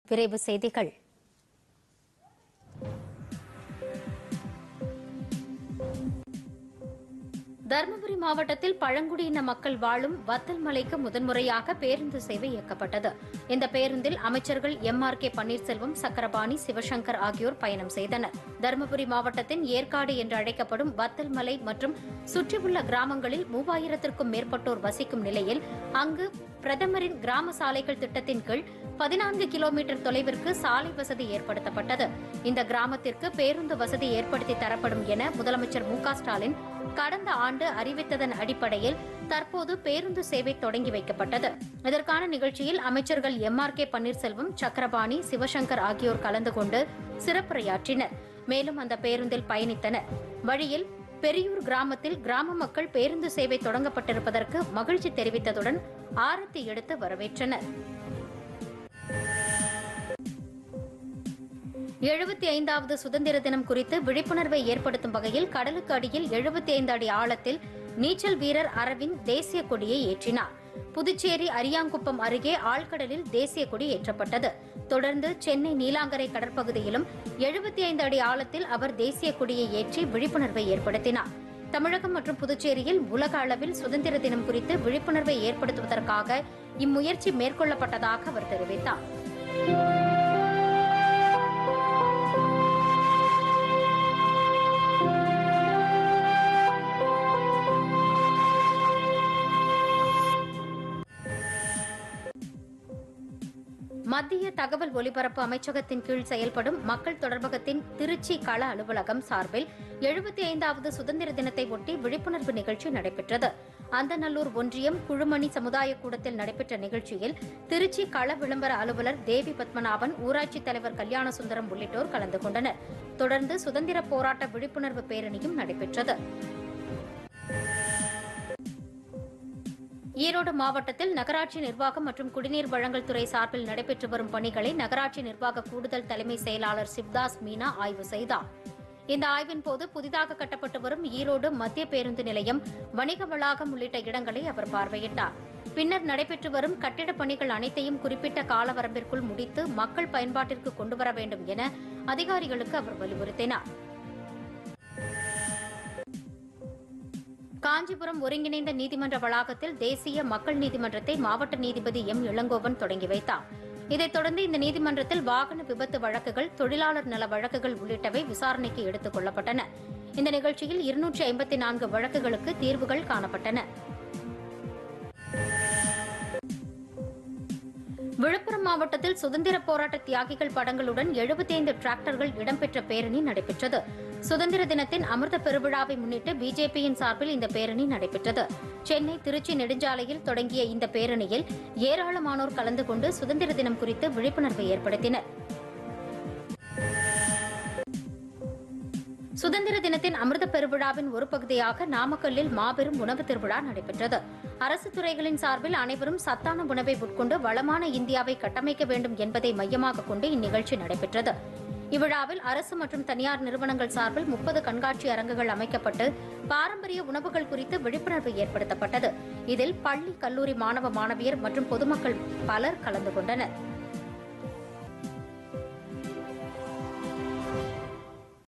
விரைவு செய்திகள். தருமபுரி மாவட்டத்தில் பழங்குடியின மக்கள் வாழும் வத்தல் மலைக்கு முதன்முறையாக பேருந்து சேவை இயக்கப்பட்டது. இந்த பேருந்தில் அமைச்சர்கள் எம்.ஆர்.கே. பன்னீர்செல்வம், சக்கரபாணி, சிவசங்கர் ஆகியோர் பயணம் செய்தனர். தருமபுரி மாவட்டத்தின் ஏற்காடு என்று அழைக்கப்படும் வத்தல் மலை மற்றும் சுற்றியுள்ள கிராமங்களில் 3000த்திற்கும் மேற்பட்டோர் வசிக்கும் நிலையில் அங்கு பிரதமரின் கிராம சாலைகள் திட்டத்தின் கீழ் 14 கிலோமீட்டர் தொலைவிற்கு சாலை வசதி ஏற்படுத்தப்பட்டது. இந்த கிராமத்திற்கு பேருந்து வசதி ஏற்படுத்தி தரப்படும் என முதலமைச்சர் மு.க. ஸ்டாலின் கடந்த ஆண்டு அறிவித்ததன் அடிப்படையில் தற்போது பேருந்து சேவை தொடங்கி வைக்கப்பட்டது. இதற்கான நிகழ்ச்சியில் அமைச்சர்கள் எம்.ஆர்.கே. பன்னீர்செல்வம், சக்கரபாணி, சிவசங்கர் ஆகியோர் கலந்து கொண்டு சிறப்புரையாற்றினர். மேலும் அந்த பேருந்தில் பயணித்தனர். வழியில் பெரியூர் கிராமத்தில் கிராம மக்கள் பேருந்து சேவை தொடங்கப்பட்டிருப்பதற்கு மகிழ்ச்சி தெரிவித்ததுடன் ஆரத்தி எடுத்து வரவேற்றனர். 75வது சுதந்திர தினம் குறித்து விழிப்புணர்வை ஏற்படுத்தும் வகையில் கடலுக்கு அடியில் 75 அடி ஆழத்தில் நீச்சல் வீரர் அரவிந்த் தேசிய கொடியை ஏற்றினார். புதுச்சேரி அரியாங்குப்பம் அருகே ஆழ்கடலில் தேசிய கொடி ஏற்றப்பட்டது. தொடர்ந்து சென்னை நீலாங்கரை கடற்பகுதியிலும் 75 அடி ஆழத்தில் அவர் தேசிய கொடியை ஏற்றி விழிப்புணர்வை ஏற்படுத்தினார். தமிழகம் மற்றும் புதுச்சேரியில் உலக அளவில் சுதந்திர தினம் குறித்து விழிப்புணர்வை ஏற்படுத்துவதற்காக இம்முயற்சி மேற்கொள்ளப்பட்டதாக அவர் தெரிவித்தார். மத்திய தகவல் ஒலிபரப்பு அமைச்சகத்தின் கீழ் செயல்படும் மக்கள் தொடர்பகத்தின் திருச்சி கள அலுவலகம் சார்பில் 75வது சுதந்திர தினத்தை ஒட்டி விழிப்புணர்வு நிகழ்ச்சி நடைபெற்றது. அந்தநல்லூர் ஒன்றியம் குழுமணி சமுதாய கூடத்தில் நடைபெற்ற நிகழ்ச்சியில் திருச்சி கள விளம்பர அலுவலர் தேவி பத்மநாபன், ஊராட்சித் தலைவர் கல்யாணசுந்தரம் உள்ளிட்டோர் கலந்து கொண்டனர். தொடர்ந்து சுதந்திர போராட்ட விழிப்புணர்வு பேரணியும் நடைபெற்றது. ஈரோடு மாவட்டத்தில் நகராட்சி நிர்வாகம் மற்றும் குடிநீர் வழங்கல் துறை சார்பில் நடைபெற்று வரும் பணிகளை நகராட்சி நிர்வாக கூடுதல் தலைமை செயலாளர் சிவ்தாஸ் மீனா ஆய்வு செய்தார். இந்த ஆய்வின் போது புதிதாக கட்டப்பட்டு வரும் ஈரோடு மத்திய பேருந்து நிலையம், வணிக வளாகம் உள்ளிட்ட இடங்களை அவர் பார்வையிட்டார். பின்னர் நடைபெற்று வரும் கட்டிடப் பணிகள் அனைத்தையும் குறிப்பிட்ட கால வரம்பிற்குள் முடித்து மக்கள் பயன்பாட்டிற்கு கொண்டுவர வேண்டும் என அதிகாரிகளுக்கு அவர் வலியுறுத்தினார். காஞ்சிபுரம் ஒருங்கிணைந்த நீதிமன்ற வளாகத்தில் தேசிய மக்கள் நீதிமன்றத்தை மாவட்ட நீதிபதி எம். இளங்கோவன் தொடங்கி வைத்தார். இதைத் தொடர்ந்து இந்த நீதிமன்றத்தில் வாகன விபத்து வழக்குகள், தொழிலாளர் நல வழக்குகள் உள்ளிட்டவை விசாரணைக்கு எடுத்துக் கொள்ளப்பட்டன. இந்த நிகழ்ச்சியில் 254 வழக்குகளுக்கு தீர்வுகள் காணப்பட்டன. விழுப்புரம் மாவட்டத்தில் சுதந்திர போராட்ட தியாகிகள் படங்களுடன் 75 டிராக்டர்கள் இடம்பெற்ற பேரணி நடைபெற்றது. சுதந்திர தினத்தின் அமிர்த பெருவிழாவை முன்னிட்டு பிஜேபியின் சார்பில் இந்த பேரணி நடைபெற்றது. சென்னை திருச்சி நெடுஞ்சாலையில் தொடங்கிய இந்த பேரணியில் ஏராளமானோர் கலந்து கொண்டு சுதந்திர தினம் குறித்து விழிப்புணர்வை ஏற்படுத்தினர். சுதந்திர தினத்தின் அமிர்த பெருவிழாவின் ஒரு பகுதியாக நாமக்கல்லில் மாபெரும் உணவு திருவிழா நடைபெற்றது. அரசு துறைகளின் சார்பில் அனைவரும் சத்தான உணவை உட்கொண்டு வளமான இந்தியாவை கட்டமைக்க வேண்டும் என்பதை மையமாக கொண்டு இந்நிகழ்ச்சி நடைபெற்றது. இவ்விழாவில் அரசு மற்றும் தனியார் நிறுவனங்கள் சார்பில் 30 கண்காட்சி அரங்குகள் அமைக்கப்பட்டு பாரம்பரிய உணவுகள் குறித்து விழிப்புணர்வு ஏற்படுத்தப்பட்டது. இதில் பள்ளி, கல்லூரி மாணவ மாணவியர் மற்றும் பொதுமக்கள் பலர் கலந்து கொண்டனர்.